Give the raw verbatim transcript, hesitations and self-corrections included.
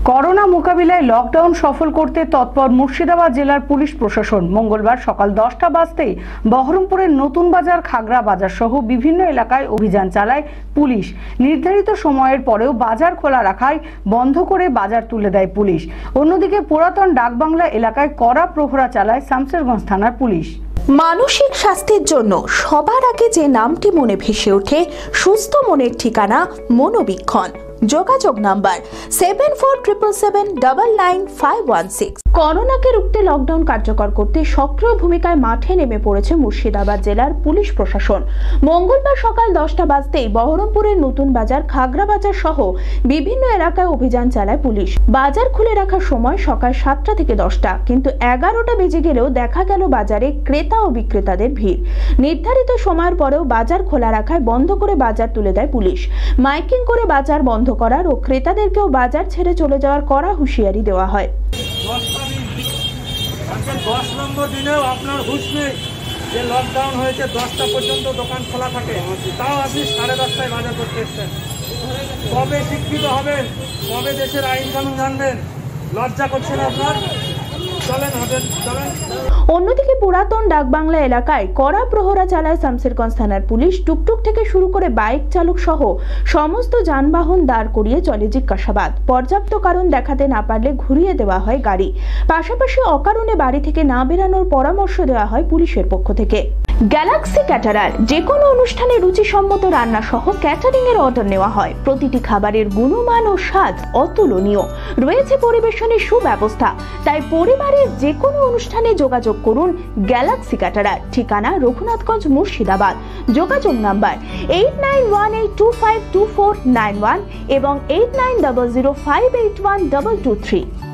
Corona মোকাবিলায় lockdown সফল করতে তৎপর মুর্শিদাবাদ জেলার পুলিশ প্রশাসন। মঙ্গলবার সকাল দশটা বাজতেই বহরমপুরের নতুন বাজার, খাগড়া বাজার সহ বিভিন্ন এলাকায় অভিযান চালায় পুলিশ। নির্ধারিত সময়ের পরেও বাজার খোলা রাখায় বন্ধ করে বাজার তুলে দেয় পুলিশ। অন্যদিকে পুরাতন ডাকবাংলা এলাকায় কড়া প্রহরা চালায় শামসেরগঞ্জ থানার পুলিশ। মানসিক স্বাস্থ্যের জন্য সবার আগে যে নামটি মনে ভেসে ওঠে, সুস্থ মনের ঠিকানা মনোবীক্ষণ। যোগাযোগ number seven four triple seven double nine five one six. করোনাকে রুখতে লকডাউন কার্যকর করতে সক্রিয় ভূমিকায় মাঠে নেমে পড়েছে মুর্শিদাবাদ জেলার পুলিশ প্রশাসন। মঙ্গলবার সকাল দশটা বাজতেই বহরমপুরের নতুন বাজার, খাগড়া বাজার সহ বিভিন্ন এলাকায় অভিযান চালায় পুলিশ। বাজার খুলে রাখার সময় সকাল সাতটা থেকে দশটা, কিন্তু এগারোটা বেজে গেলেও দেখা গেল বাজারে ক্রেতা ও বিক্রেতাদের ভিড়। নির্ধারিত সময়ের পরেও বাজার খোলা রাখায় বন্ধ করে বাজার তুলে দেয় পুলিশ। মাইকিং করে বাজার বন্ধ করার ও ক্রেতাদেরকেও বাজার ছেড়ে চলে যাওয়ার কড়া হুঁশিয়ারি দেওয়া হয়। দশ নম্বর দিনেও আপনার হুঁশ নেই যে লকডাউন হয়েছে, দশটা পর্যন্ত দোকান খোলা থাকে, তাও আপনি সাড়ে দশটায় বাজার করতে এসছেন। কবে শিক্ষিত হবেন, কবে দেশের আইন কানুন জানবেন? লজ্জা করছে না আপনার? চলেন হোটেল চলেন। অন্যদিকে পুরাতন ডাকবাংলা এলাকায় কড়া প্রহরা চালায় শামসেরগঞ্জ থানার পুলিশ। টুকটুক থেকে শুরু করে বাইক চালক সহ সমস্ত যানবাহন দাঁড় করিয়ে চলে জিজ্ঞাসাবাদ। পর্যাপ্ত কারণ দেখাতে না পারলে ঘুরিয়ে দেওয়া হয় গাড়ি। পাশাপাশি অকারণে বাড়ি থেকে না বেরানোর পরামর্শ দেওয়া হয় পুলিশের পক্ষ থেকে। গ্যালাক্সি ক্যাটারার যে কোনো অনুষ্ঠানে রুচিসম্মত রান্না সহ ক্যাটারিং এর অর্ডার নেওয়া হয়। প্রতিটি খাবারের গুণমান ও স্বাদ অতুলনীয়, রয়েছে পরিবেশনের সুব্যবস্থা। তাই পরিবারের যে কোনো অনুষ্ঠানে যোগাযোগ করুন গ্যালাক্সি ক্যাটারার। ঠিকানা রঘুনাথগঞ্জ, মুর্শিদাবাদ। যোগাযোগ number eight nine one eight two five two four nine one এবং eight nine double zero five eight one double two three.